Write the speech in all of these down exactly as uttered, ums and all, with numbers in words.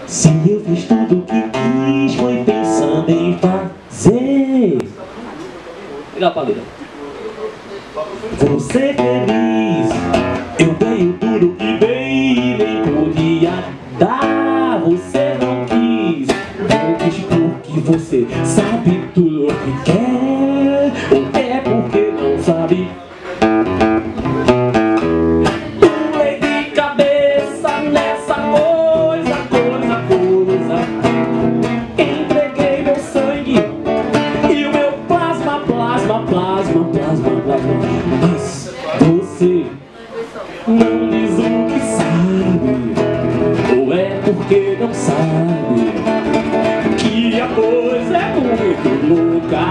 Se eu fiz tudo o que quis, foi pensando em fazer. Legal, paleta. Você feliz, eu tenho tudo que dei, nem podia dar. Você não quis, não quis porque você sabe tudo o que quer, ou é porque não sabe. Pulei de cabeça nessa coisa, coisa, coisa. Entreguei meu sangue e o meu plasma, plasma, plasma, plasma, plasma. Mas você não diz o que sabe, ou é porque não sabe que a coisa é muito louca.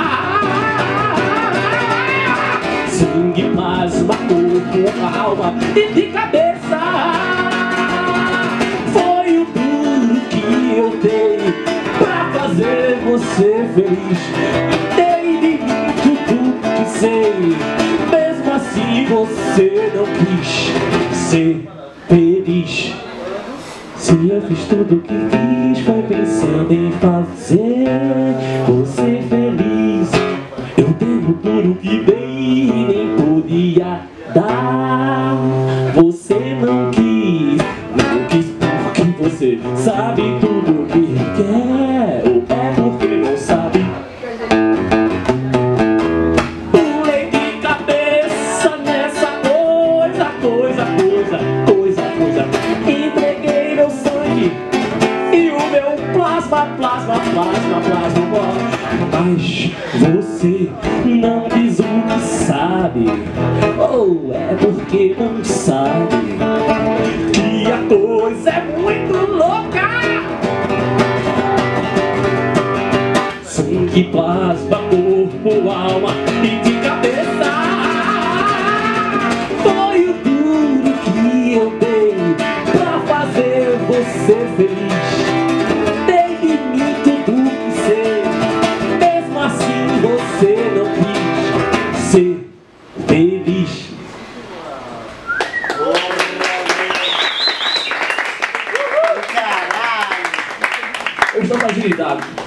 Sangue, plasma, corpo, alma e de cabeça. Foi o duro que eu dei pra fazer você feliz. Dei de mim tudo que sei, mesmo assim você não quis ser feliz. Se eu fiz tudo o que quis, foi pensando em fazer você feliz. Eu tenho tudo que dei e nem podia dar. Você não quis, não quis porque você sabe tudo o que quer, ou é porque não sabe. Pulei de cabeça nessa coisa, coisa, coisa, coisa, coisa. Entreguei meu sangue e o meu plasma, plasma, plasma, plasma, plasma. Mas você não diz o que sabe, ou é porque não sabe que a coisa é muito louca. Sangue, plasma, corpo, alma e de cabeça. Foi o duro que eu dei pra fazer você feliz. Dei de mim tudo que sei, mesmo assim você não quis ser feliz. Eu estou com agilidade.